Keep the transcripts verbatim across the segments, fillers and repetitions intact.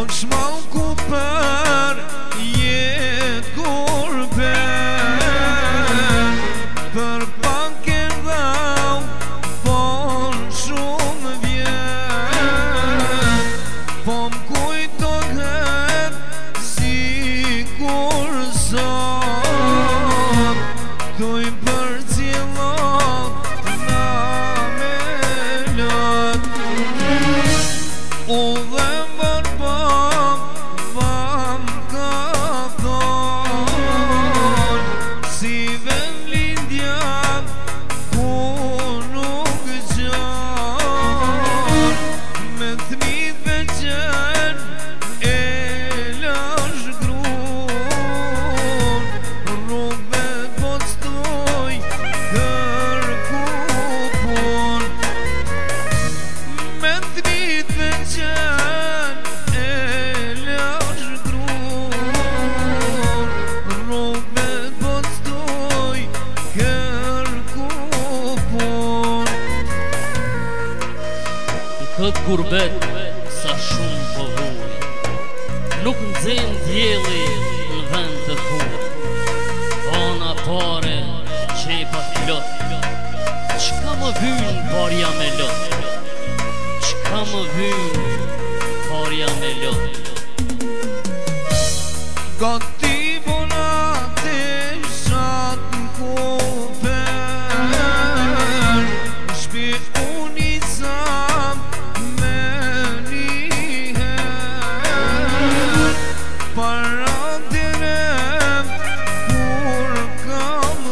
shmall ku për jet gurbet, për pak e dhau, por shumë vjet, po m'kujtohet si kur sot, duj për cilot na me lot. U dhe barbam, vam ka thon, si ven lindja ku nuk gjon, me thmit veçan e lash grun, rrugët po t'stoj kërku pun, me thmit veçan e lash grun, rrugët po t'stoj kërku pun. Këtë gurbet sa shumë po vuj, nuk nxen djeli në vend të huj. Ona pare qepa t'lot, qka më vyn parja me lot, qka më vyn parja me lot. Gati bonate shat n'kuper, shpi uni sam me njëher, para direm kur kam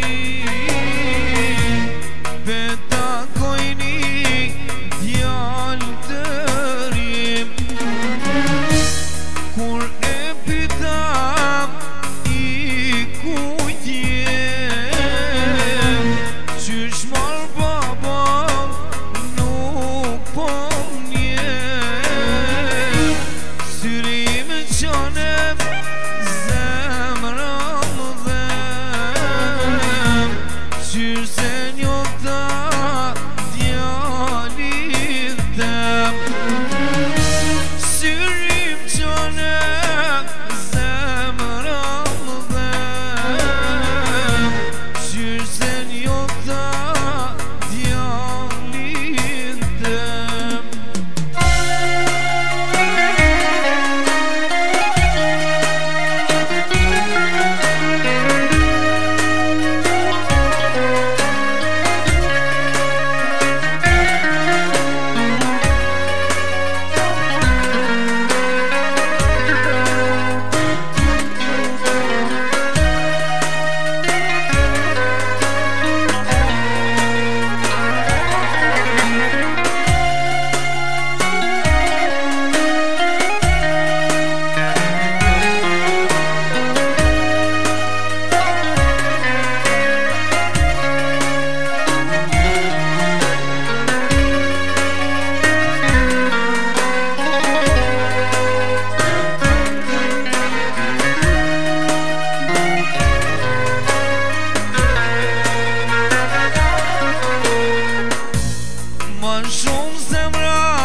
rrin, beta kojni djall të rim, kur e pytam i kujtjem, qysh mar babam nuk po m'njem, syrim qanem zemram dhem, qysh se njota djallit tem. Syrim qanem zemram dhem, qysh se njota djallit tem. Ma shumë zemra